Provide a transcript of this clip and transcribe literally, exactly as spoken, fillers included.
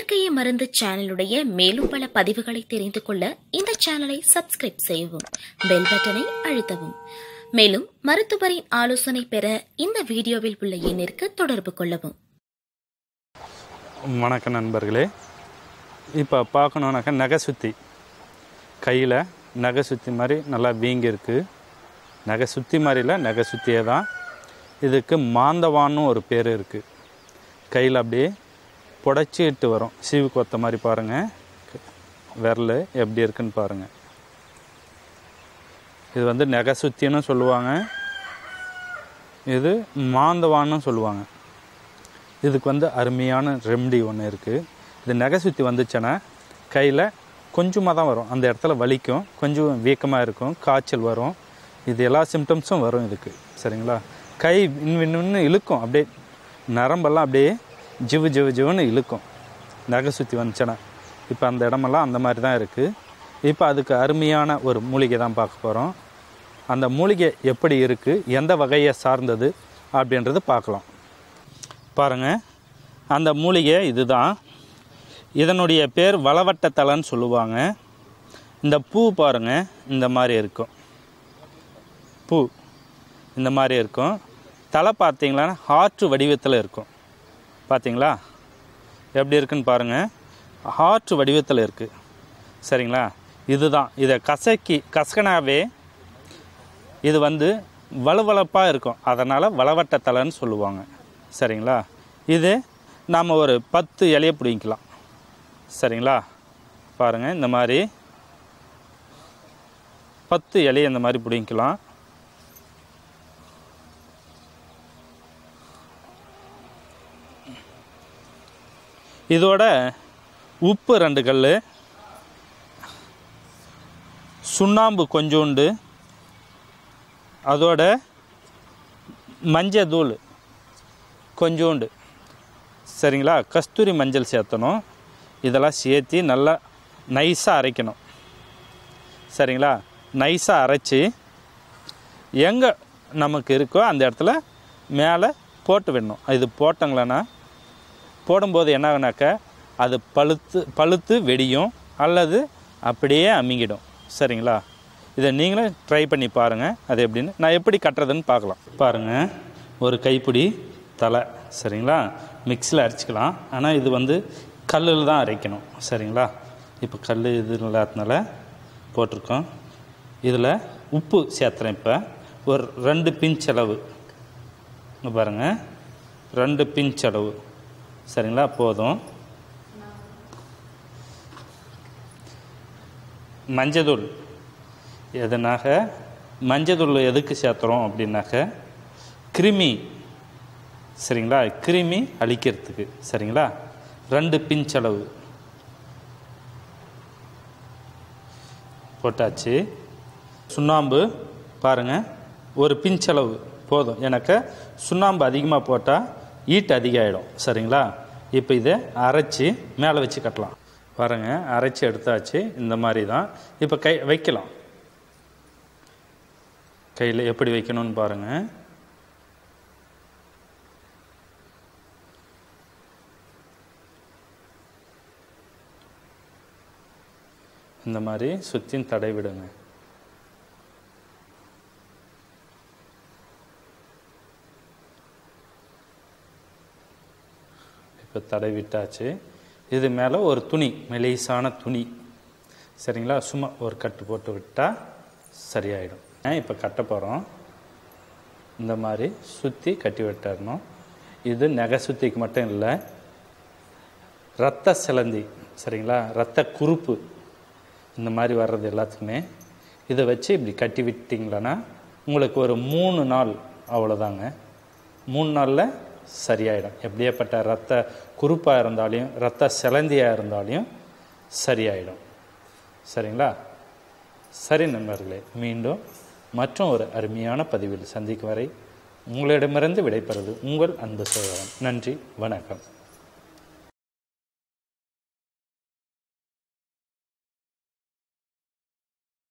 இயற்கையை மருந்து சேனலுடைய மேலும் பல பதிவுகளை தெரிந்து கொள்ள இந்த சேனலை சப்ஸ்கிரைப் செய்யவும், பெல் பட்டனை அழுத்தவும். மேலும் மருத்துவரின் ஆலோசனை பெற இந்த வீடியோவில் உள்ள எண்ணிற்கு தொடர்பு கொள்ளவும். வணக்கம் நண்பர்களே. இப்போ பார்க்கணுன்னாக்கா நகை சுத்தி, கையில் நகை சுத்தி மாதிரி நல்லா வீங்கிருக்கு. நகை சுத்தி மாதிரில நகை சுத்தியே தான். இதுக்கு மாந்தவான்னு ஒரு பேர் இருக்குது. கையில் அப்படியே புடைச்சிட்டு வரும், சீவு கொத்த மாதிரி. பாருங்கள், விரல் எப்படி இருக்குன்னு பாருங்கள். இது வந்து நகை சுத்தின்னு சொல்லுவாங்க, இது மாந்தவான்னு சொல்லுவாங்க. இதுக்கு வந்து அருமையான ரெமெடி ஒன்று இருக்குது. இது நகை சுத்தி வந்துச்சுன்னா கையில் கொஞ்சமாக தான் வரும், அந்த இடத்துல வலிக்கும், கொஞ்சம் வீக்கமாக இருக்கும், காய்ச்சல் வரும், இது எல்லா சிம்டம்ஸும் வரும் இதுக்கு. சரிங்களா? கை இன்னும் இன்னும் இழுக்கும், அப்படியே நரம்பெல்லாம் அப்படியே ஜிவு ஜிவு ஜிவுன்னு இழுக்கும் நகை சுற்றி வந்துச்சுன்னா. இப்போ அந்த இடமெல்லாம் அந்த மாதிரி தான் இருக்குது. இப்போ அதுக்கு அருமையான ஒரு மூலிகை தான் பார்க்க போகிறோம். அந்த மூலிகை எப்படி இருக்குது, எந்த வகையை சார்ந்தது அப்படின்றது பார்க்கலாம். பாருங்கள், அந்த மூலிகை இதுதான். இதனுடைய பேர் வளவட்ட தலைன்னு சொல்லுவாங்க. இந்த பூ பாருங்கள், இந்த மாதிரி இருக்கும். பூ இந்த மாதிரி இருக்கும். தலை பார்த்தீங்களா ஹார்ட் வடிவத்தில் இருக்கும். பார்த்தீங்களா எப்படி இருக்குன்னு பாருங்கள், ஹார்ட் வடிவத்தில் இருக்குது. சரிங்களா? இதுதான். இதை கசக்கி கசக்கனாவே இது வந்து வலுவளப்பாக இருக்கும், அதனால் வளவட்ட தலைன்னு சொல்லுவாங்க. சரிங்களா? இது நாம் ஒரு பத்து இலையை பிடிக்கலாம். சரிங்களா? பாருங்கள், இந்த மாதிரி பத்து இலையை இந்த மாதிரி பிடிக்கலாம். இதோட உப்பு ரெண்டு கல், சுண்ணாம்பு கொஞ்சோண்டு, அதோட மஞ்சள் தூள் கொஞ்சோண்டு. சரிங்களா? கஸ்தூரி மஞ்சள் சேர்த்தணும். இதெல்லாம் சேர்த்து நல்லா நைஸாக அரைக்கணும். சரிங்களா? நைஸாக அரைச்சி எங்கே நமக்கு இருக்கோ அந்த இடத்துல மேலே போட்டு விடணும். இது போட்டங்களன்னா போடும்போது என்ன ஆகுனாக்க அது பழுத்து பழுத்து வெடியும், அல்லது அப்படியே அமிங்கிடும். சரிங்களா? இதை நீங்களும் ட்ரை பண்ணி பாருங்கள், அது எப்படின்னு. நான் எப்படி கட்டுறதுன்னு பார்க்கலாம். பாருங்கள், ஒரு கைப்பிடி தலை. சரிங்களா? மிக்ஸியில் அரைச்சிக்கலாம், ஆனால் இது வந்து கல்லில் தான் அரைக்கணும். சரிங்களா? இப்போ கல் இது இல்லாததுனால போட்டிருக்கோம். இதில் உப்பு சேர்த்துறேன். இப்போ ஒரு ரெண்டு பிஞ்ச் அளவு, இங்கே பாருங்கள், ரெண்டு பிஞ்ச் அளவு. சரிங்களா? போதும். மஞ்சத்தூள், எதுனாக மஞ்சத்தூள் எதுக்கு சேர்த்துறோம் அப்படின்னாக்க கிருமி. சரிங்களா? கிருமி அழிக்கிறதுக்கு. சரிங்களா? ரெண்டு பிஞ்ச் அளவு போட்டாச்சு. சுண்ணாம்பு பாருங்கள், ஒரு பிஞ்ச் அளவு போதும். எனக்கு சுண்ணாம்பு அதிகமாக போட்டால் ஈட்டு அதிகமாகிடும். சரிங்களா? இப்போ இதை அரைச்சி மேலே வச்சு கட்டலாம். பாருங்கள், அரைச்சி எடுத்தாச்சு. இந்த மாதிரி தான். இப்போ கை வைக்கலாம். கையில் எப்படி வைக்கணும்னு பாருங்கள். இந்த மாதிரி சுற்றி தடை விடுங்க. இப்போ தடை விட்டாச்சு. இது மேலே ஒரு துணி, மெலிசான துணி. சரிங்களா? சும்மா ஒரு கட்டு போட்டு விட்டால் சரியாயிடும். இப்போ கட்ட போகிறோம். இந்த மாதிரி சுற்றி கட்டி விட்டுறணும். இது நகை சுத்திக்கு மட்டும் இல்லை, இரத்த சிலந்தி, சரிங்களா, இரத்த குறுப்பு, இந்த மாதிரி வர்றது எல்லாத்துக்குமே இதை வச்சு இப்படி கட்டி விட்டிங்களன்னா உங்களுக்கு ஒரு மூணு நாள், அவ்வளோதாங்க, மூணு நாளில் சரியாயிடும். எப்படியேப்பட்ட இரத்த குறுப்பாக இருந்தாலையும் இரத்த சிலந்தியாக இருந்தாலையும் சரியாயிடும். சரிங்களா? சரி நண்பர்களே, மீண்டும் மற்றும் ஒரு அருமையான பதிவில் சந்திக்கும் வரை உங்களிடமிருந்து விடைபெறுவது உங்கள் அன்பு சகோதரன். நன்றி, வணக்கம்.